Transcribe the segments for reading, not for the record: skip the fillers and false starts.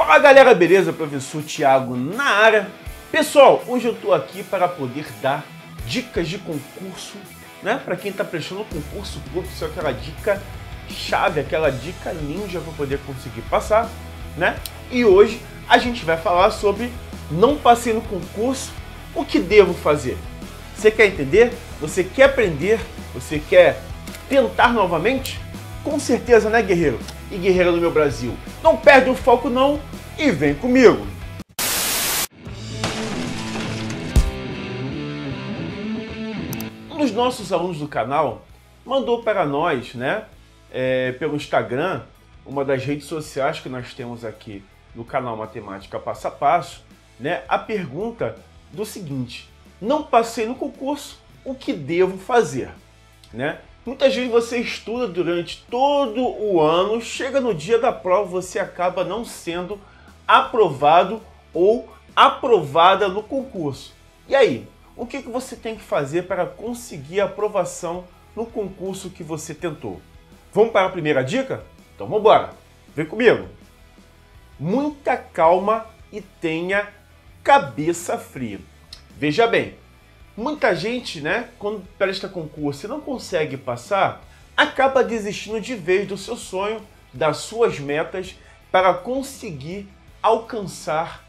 Fala galera, beleza? Professor Thiago na área. Pessoal, hoje eu estou aqui para poder dar dicas de concurso, né? Para quem está prestando concurso público, isso é aquela dica chave, aquela dica ninja para poder conseguir passar, né? E hoje a gente vai falar sobre não passei no concurso, o que devo fazer? Você quer entender? Você quer aprender? Você quer tentar novamente? Com certeza, né, guerreiro? E guerreira do meu Brasil, não perde o foco não e vem comigo! Um dos nossos alunos do canal mandou para nós, né, pelo Instagram, uma das redes sociais que nós temos aqui no canal Matemática Passo a Passo, né, a pergunta do seguinte: não passei no concurso, o que devo fazer? Né? Muitas vezes você estuda durante todo o ano, chega no dia da prova, você acaba não sendo aprovado ou aprovada no concurso. E aí, o que você tem que fazer para conseguir a aprovação no concurso que você tentou? Vamos para a primeira dica? Então vamos embora, vem comigo! Muita calma e tenha cabeça fria. Veja bem, muita gente, né, quando presta concurso e não consegue passar, acaba desistindo de vez do seu sonho, das suas metas, para conseguir alcançar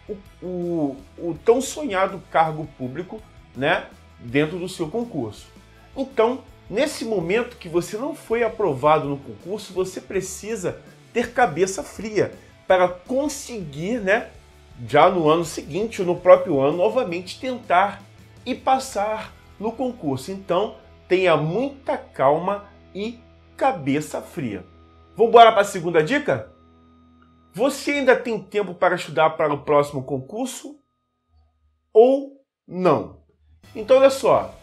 o tão sonhado cargo público, né, dentro do seu concurso. Então, nesse momento que você não foi aprovado no concurso, você precisa ter cabeça fria para conseguir, né, já no ano seguinte ou no próprio ano, novamente tentar e passar no concurso. Então, tenha muita calma e cabeça fria. Vamos embora para a segunda dica? Você ainda tem tempo para estudar para o próximo concurso ou não? Então, olha só.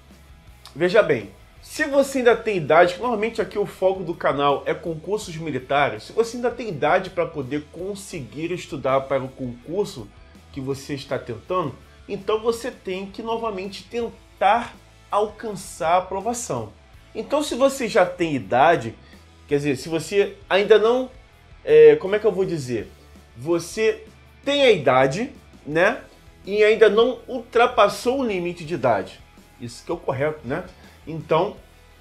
Veja bem, se você ainda tem idade, que normalmente aqui o foco do canal é concursos militares, se você ainda tem idade para poder conseguir estudar para o concurso que você está tentando, então você tem que novamente tentar alcançar a aprovação. Então, se você já tem idade, quer dizer, se você ainda não, como é que eu vou dizer? Você tem a idade, né? E ainda não ultrapassou o limite de idade. Isso que é o correto, né? Então,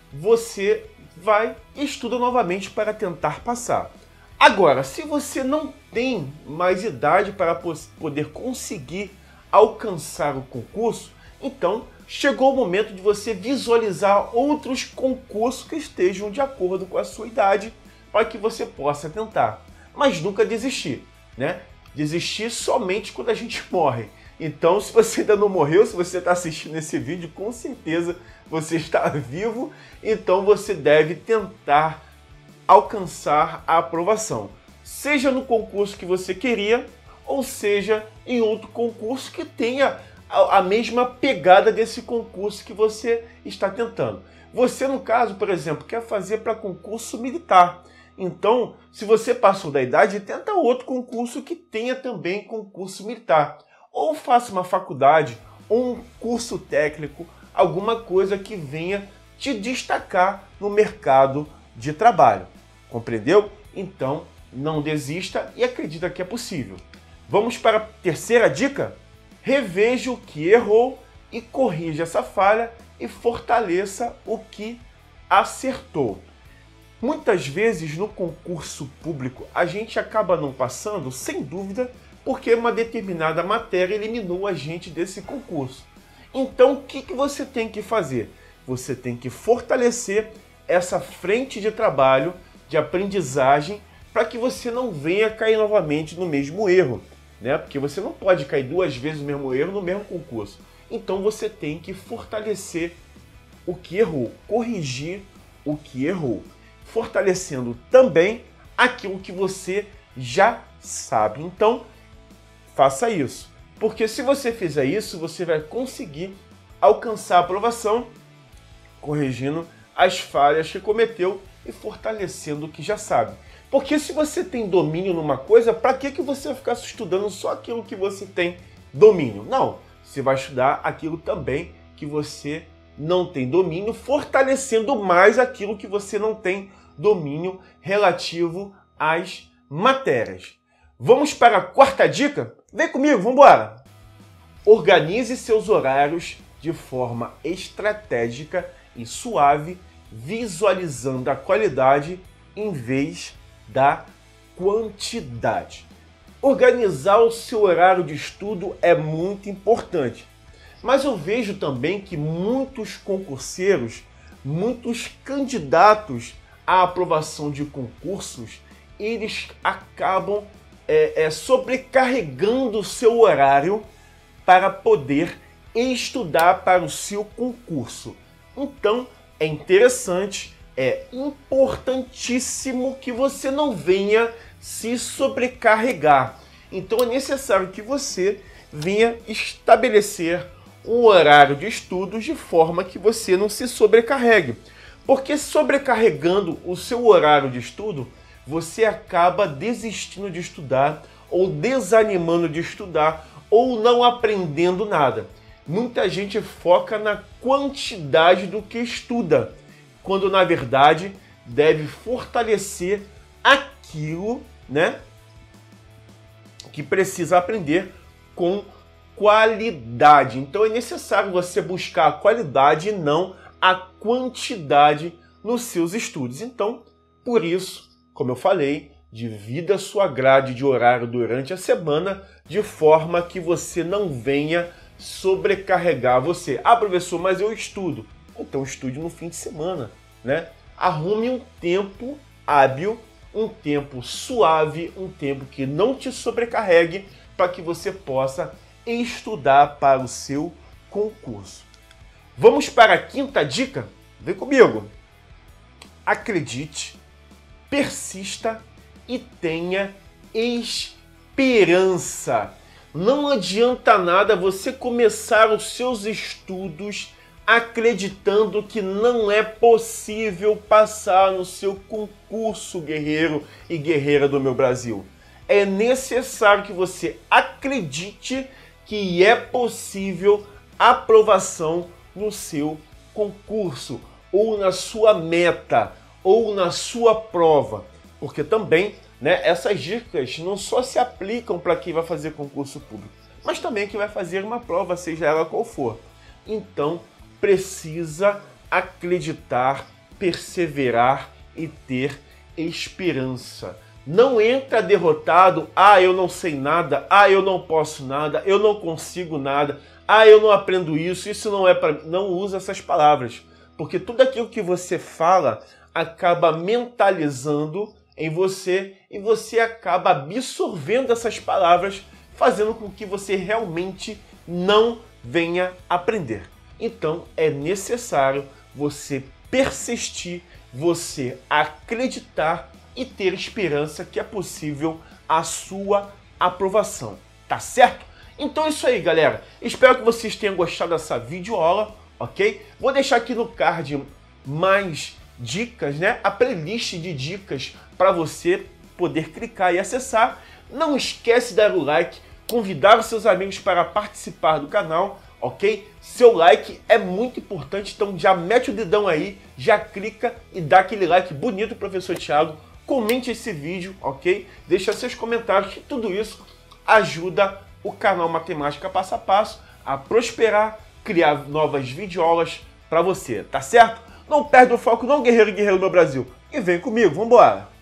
você vai e estuda novamente para tentar passar. Agora, se você não tem mais idade para poder conseguir alcançar o concurso, então chegou o momento de você visualizar outros concursos que estejam de acordo com a sua idade para que você possa tentar. Mas nunca desistir, né? Desistir somente quando a gente morre. Então, se você ainda não morreu, se você está assistindo esse vídeo, com certeza você está vivo, então você deve tentar alcançar a aprovação. Seja no concurso que você queria, ou seja em outro concurso que tenha a mesma pegada desse concurso que você está tentando. Você, no caso, por exemplo, quer fazer para concurso militar. Então, se você passou da idade, tenta outro concurso que tenha também concurso militar. Ou faça uma faculdade, ou um curso técnico, alguma coisa que venha te destacar no mercado de trabalho. Compreendeu? Então, não desista e acredita que é possível. Vamos para a terceira dica? Reveja o que errou e corrija essa falha e fortaleça o que acertou. Muitas vezes no concurso público a gente acaba não passando, sem dúvida, porque uma determinada matéria eliminou a gente desse concurso. Então o que você tem que fazer? Você tem que fortalecer essa frente de trabalho, de aprendizagem, para que você não venha cair novamente no mesmo erro, né? Porque você não pode cair duas vezes no mesmo erro no mesmo concurso. Então você tem que fortalecer o que errou, corrigir o que errou, fortalecendo também aquilo que você já sabe. Então, faça isso, porque se você fizer isso, você vai conseguir alcançar a aprovação, corrigindo as falhas que cometeu e fortalecendo o que já sabe. Porque se você tem domínio numa coisa, para que você vai ficar estudando só aquilo que você tem domínio? Não, você vai estudar aquilo também que você não tem domínio, fortalecendo mais aquilo que você não tem domínio relativo às matérias. Vamos para a quarta dica? Vem comigo, vamos embora! Organize seus horários de forma estratégica e suave, visualizando a qualidade em vez da quantidade. Organizar o seu horário de estudo é muito importante, mas eu vejo também que muitos concurseiros, muitos candidatos à aprovação de concursos, eles acabam sobrecarregando o seu horário para poder estudar para o seu concurso. Então, é interessante, é importantíssimo que você não venha se sobrecarregar. Então, é necessário que você venha estabelecer um horário de estudos de forma que você não se sobrecarregue. Porque sobrecarregando o seu horário de estudo, você acaba desistindo de estudar, ou desanimando de estudar, ou não aprendendo nada. Muita gente foca na quantidade do que estuda, quando na verdade deve fortalecer aquilo, né, que precisa aprender com qualidade. Então é necessário você buscar a qualidade e não a quantidade nos seus estudos. Então, por isso, como eu falei, divida a sua grade de horário durante a semana de forma que você não venha sobrecarregar você. Ah, professor, mas eu estudo. Então estude no fim de semana, né? Arrume um tempo hábil, um tempo suave, um tempo que não te sobrecarregue para que você possa estudar para o seu concurso. Vamos para a quinta dica? Vem comigo. Acredite, persista e tenha esperança. Não adianta nada você começar os seus estudos acreditando que não é possível passar no seu concurso, guerreiro e guerreira do meu Brasil. É necessário que você acredite que é possível aprovação no seu concurso, ou na sua meta, ou na sua prova. Porque também, né, essas dicas não só se aplicam para quem vai fazer concurso público, mas também quem vai fazer uma prova, seja ela qual for. Então, precisa acreditar, perseverar e ter esperança. Não entra derrotado, ah, eu não sei nada, ah, eu não posso nada, eu não consigo nada, ah, eu não aprendo isso, isso não é para mim. Não usa essas palavras, porque tudo aquilo que você fala acaba mentalizando em você e você acaba absorvendo essas palavras, fazendo com que você realmente não venha aprender. Então é necessário você persistir, você acreditar e ter esperança que é possível a sua aprovação, tá certo? Então é isso aí, galera. Espero que vocês tenham gostado dessa videoaula, ok? Vou deixar aqui no card mais dicas, né? A playlist de dicas para você poder clicar e acessar. Não esquece de dar o like, convidar os seus amigos para participar do canal, ok? Seu like é muito importante, então já mete o dedão aí, já clica e dá aquele like bonito, professor Thiago. Comente esse vídeo, ok? Deixa seus comentários, que tudo isso ajuda o canal Matemática Passo a Passo a prosperar, criar novas videoaulas para você, tá certo? Não perde o foco não, guerreiro e guerreiro do meu Brasil. E vem comigo, vambora!